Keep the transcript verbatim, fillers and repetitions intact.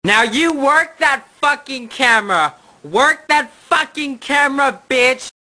Now you work that fucking camera! Work that fucking camera, bitch!